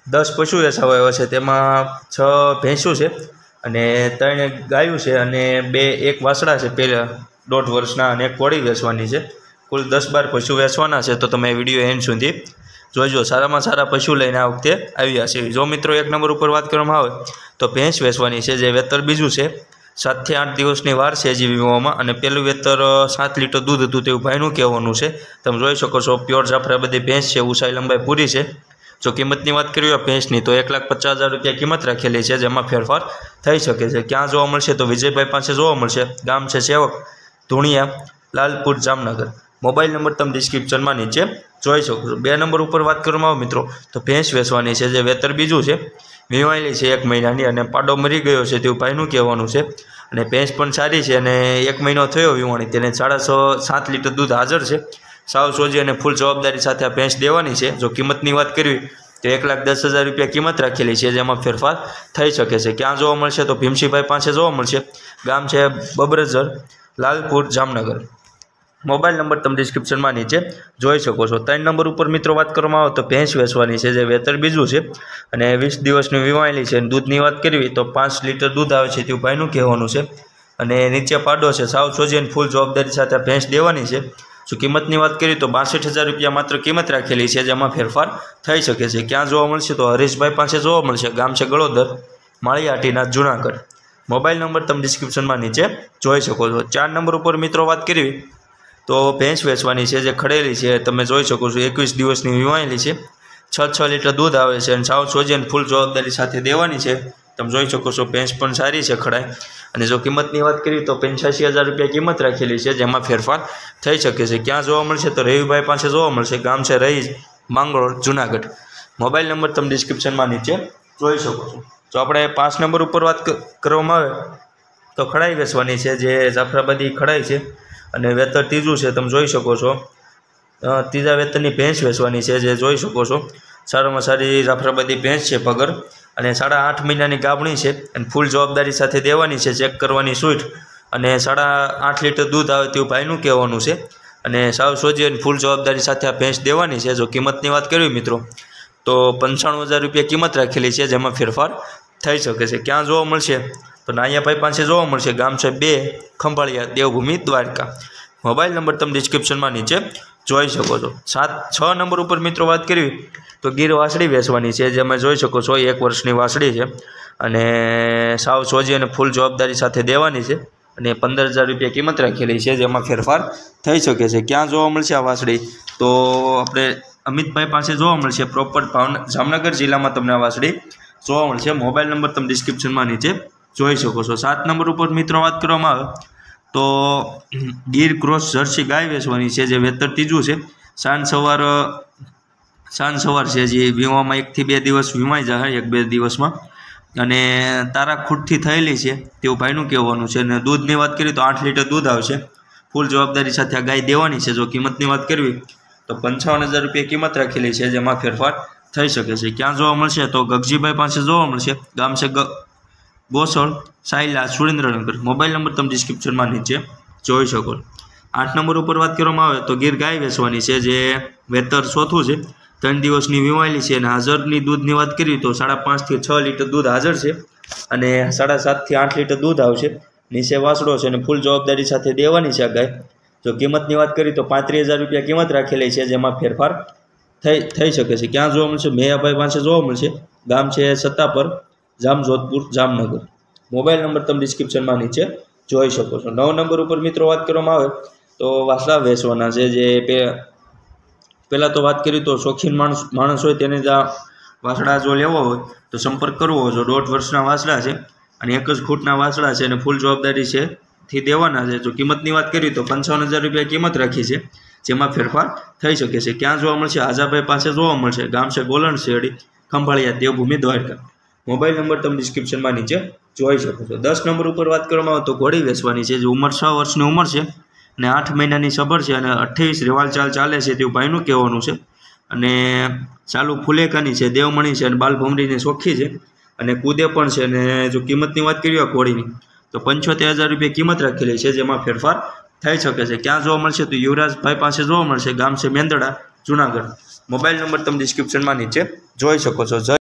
10 પશુ વેચાવા આવ્યા છે, તેમાં 6 ભેંસું છે અને 3 ગાયું છે અને 1 વાસડા છે પહેલાં 1.5 વર્ષના અને 1 કોળી વેચવાની છે। કુલ 10-12 પશુ વેચવાના છે, તો તમે વિડીયો એન્ડ સુધી જોઈજો। સારામાં સારા પશુ લઈને આ વખતે આવ્યા છે। જો મિત્રો 1 નંબર ઉપર વાત કરવામાં આવે તો ભેંસ વેચવાની છે, જે વેતર બીજું છે। 7 થી 8 દિવસની વાર છે હજી વીમવામાં અને પહેલું વેતર 7 લીટર દૂધ હતું તેવું ભાઈનું કહેવાનું છે। તમે જોઈ શકો છો પ્યોર જાફરાબાદી ભેંસ છે, ઊંચાઈ લંબાઈ પૂરી છે। જો કિંમતની વાત કરીએ ભેંસની તો 1,50,000 રૂપિયા કિંમત રાખેલી છે, જેમાં ફેરફાર થઈ શકે છે। ક્યાં જોવા મળશે તો વિજયભાઈ પાસે જોવા મળશે। ગામ છે સેવક, ધુણિયા, લાલપુર, જામનગર। મોબાઈલ નંબર તમે ડિસ્ક્રિપ્શનમાં નીચે જોઈ શકો છો। 2 નંબર ઉપર વાત કરવામાં આવે મિત્રો તો ભેંસ વેચવાની છે, જે વેતર બીજું છે, વીમાયેલી છે 1 મહિનાની અને પાડો મરી ગયો છે તેવું ભાઈનું કહેવાનું છે અને ભેંસ પણ સારી છે અને 1 મહિનો થયો વીમાણી, તેને 6.5-7 લીટર દૂધ હાજર છે। સાવ સોજી અને ફૂલ જવાબદારી સાથે આ ભેંસ દેવાની છે। જો કિંમતની વાત કરવી તો 1,10,000 રૂપિયા કિંમત રાખેલી છે, જેમાં ફેરફાર થઈ શકે છે। ક્યાં જોવા મળશે તો ભીમસિંહભાઈ પાસે જોવા મળશે। ગામ છે બબ્રજર, લાલપુર, જામનગર। મોબાઈલ નંબર તમે ડિસ્ક્રિપ્શનમાં નીચે જોઈ શકો છો। 3 નંબર ઉપર મિત્રો વાત કરવામાં આવે તો ભેંસ વેચવાની છે, જે વેતર બીજું છે અને 20 દિવસની વીમાયેલી છે। દૂધની વાત કરવી તો 5 લીટર દૂધ આવે છે તેવું ભાઈનું કહેવાનું છે અને નીચે પાડો છે, સાવ સોજી અને ફૂલ જવાબદારી સાથે આ ભેંસ દેવાની છે। જો કિંમતની વાત કરીએ તો 62,000 રૂપિયા માત્ર કિંમત રાખેલી છે, જેમાં ફેરફાર થઈ શકે છે। ક્યાં જોવા મળશે તો હરીશભાઈ પાસે જોવા મળશે। ગામ છે ગળોદર, માળીયાટીના, જુનાગઢ। મોબાઈલ નંબર તમે ડિસ્ક્રિપ્શનમાં નીચે જોઈ શકો છો। 4 નંબર ઉપર મિત્રો વાત કરવી તો ભેંસ વેચવાની છે, જે ખડેલી છે, તમે જોઈ શકો છો 21 દિવસની વીમાયેલી છે। 6 લીટર દૂધ આવે છે અને સાવ સોજી અને ફૂલ જવાબદારી સાથે દેવાની છે। તમે જોઈ શકો છો ભેંસ પણ સારી છે ખડાઈ અને જો કિંમતની વાત કરીએ તો 85,000 રૂપિયા કિંમત રાખેલી છે, જેમાં ફેરફાર થઈ શકે છે। ક્યાં જોવા મળશે તો રવિભાઈ પાસે જોવા મળશે। ગામ છે રહીજ, માંગરોળ, જુનાગઢ। મોબાઈલ નંબર તમે ડિસ્ક્રિપ્શનમાં નીચે જોઈ શકો છો। જો આપણે 5 નંબર ઉપર વાત કરવામાં આવે તો ખડાઈ વેચવાની છે, જે જાફરાબાદી ખડાઈ છે અને વેતર ત્રીજું છે, તમે જોઈ શકો છો। ત્રીજા વેતરની ભેંસ વેચવાની છે, જે જોઈ શકો છો સારામાં સારી જાફરાબાદી ભેંસ છે પગર અને 8.5 મહિનાની ગાભણી છે અને ફૂલ જવાબદારી સાથે દેવાની છે। ચેક કરવાની છૂટ અને 8.5 લીટર દૂધ આવે તેવું ભાઈનું કહેવાનું છે અને સાવ સોજી અને ફૂલ જવાબદારી સાથે આ ભેંસ દેવાની છે। જો કિંમતની વાત કરવી મિત્રો તો 95,000 રૂપિયા કિંમત રાખેલી છે, જેમાં ફેરફાર થઈ શકે છે। ક્યાં જોવા મળશે તો નાયાભાઈ પાસે જોવા મળશે। ગામ છે 2 ખંભાળિયા, દેવભૂમિ, દ્વારકા। મોબાઈલ નંબર તમે ડિસ્ક્રિપ્શનમાં નીચે જોઈ શકો છો। 6 નંબર ઉપર મિત્રો વાત કરવી તો ગીર વાસળી વેચવાની છે, જેમાં જોઈ શકો છો 1 વર્ષની વાસળી છે અને સાવ સોજી અને ફૂલ જવાબદારી સાથે દેવાની છે અને 15,000 રૂપિયા કિંમત રાખેલી છે, જેમાં ફેરફાર થઈ શકે છે। ક્યાં જોવા મળશે આ વાસળી તો આપણે અમિતભાઈ પાસે જોવા મળશે। પ્રોપર જામનગર જિલ્લામાં તમને આ વાસળી જોવા મળશે। મોબાઈલ નંબર તમે ડિસ્ક્રિપ્શનમાં નીચે જોઈ શકો છો। 7 નંબર ઉપર મિત્રો વાત કરવામાં આવે તો ગીર ક્રોસ જર્સી ગાય વેચવાની છે, જે વેતર ત્રીજું છે। સાંજ સવાર છે, જે વીમામાં 1 થી 2 દિવસ વીમાઈ જાય, 1-2 દિવસમાં અને તારા ખૂટથી થયેલી છે તેવું ભાઈનું કહેવાનું છે અને દૂધની વાત કરીએ તો 8 લીટર દૂધ આવશે। ફૂલ જવાબદારી સાથે આ ગાય દેવાની છે। જો કિંમતની વાત કરવી તો 55,000 રૂપિયા કિંમત રાખેલી છે, જેમાં ફેરફાર થઈ શકે છે। ક્યાં જોવા મળશે તો ગગજીભાઈ પાસે જોવા મળશે। ગામ છે ગોસળ, સાયલા, સુરેન્દ્રનગર। મોબાઈલ નંબર તમે ડિસ્ક્રિપ્શનમાં નીચે જોઈ શકો। 8 નંબર ઉપર વાત કરવામાં આવે તો ગીર ગાય વેચવાની છે, જે વેતર ચોથું છે, 3 દિવસની વીમાયેલી છે અને હાજરની દૂધની વાત કરીએ તો 5.5 થી 6 લીટર દૂધ હાજર છે અને 7.5 થી 8 લીટર દૂધ આવશે। નીચે વાસડો છે અને ફૂલ જવાબદારી સાથે દેવાની છે આ ગાય। જો કિંમતની વાત કરીએ તો 35,000 રૂપિયા કિંમત રાખેલી છે, જેમાં ફેરફાર થઈ શકે છે। ક્યાં જોવા મળશે મેયાભાઈ પાસે જોવા મળશે। ગામ છે સત્તાપર, જામજોધપુર, જામનગર। મોબાઈલ નંબર તમે ડિસ્ક્રિપ્શનમાં નીચે જોઈ શકો છો। 9 નંબર ઉપર મિત્રો વાત કરવામાં આવે તો વાસળા વેચવાના છે, જે પહેલાં તો વાત કરીએ તો શોખીન માણસ હોય તેને જ આ વાસળા જો લેવો હોય તો સંપર્ક કરવો હોય। 1.5 વર્ષના વાસળા છે અને 1 જ ખૂટના વાસળા છે અને ફૂલ જવાબદારી છે થી દેવાના છે। જો કિંમતની વાત કરીએ તો 55,000 રૂપિયા કિંમત રાખી છે, જેમાં ફેરફાર થઈ શકે છે। ક્યાં જોવા મળશે આજાભાઈ પાસે જોવા મળશે। ગામ છે ગોલણ શેરડી, ખંભાળિયા, દેવભૂમિ, દ્વારકા। મોબાઈલ નંબર તમે ડિસ્ક્રિપ્શનમાં નીચે જોઈ શકો છો। 10 નંબર ઉપર વાત કરવામાં આવે તો ઘોડી વેચવાની છે, જે ઉંમર 6 વર્ષની ઉંમર છે અને 8 મહિનાની સબર છે અને 28 રેવાલ ચાલ ચાલે છે તેવું ભાઈનું કહેવાનું છે અને ચાલુ ફુલેકાની છે, દેવમણી છે અને બાલભમરીની ચોખ્ખી છે અને કૂદે પણ છે અને જો કિંમતની વાત કરીએ ઘોડીની તો 75,000 રૂપિયા કિંમત રાખેલી છે, જેમાં ફેરફાર થઈ શકે છે। ક્યાં જોવા મળશે તો યુવરાજભાઈ પાસે જોવા મળશે। ગામ છે મેંદડા, જુનાગઢ। મોબાઈલ નંબર તમે ડિસ્ક્રિપ્શનમાં નીચે જોઈ શકો છો।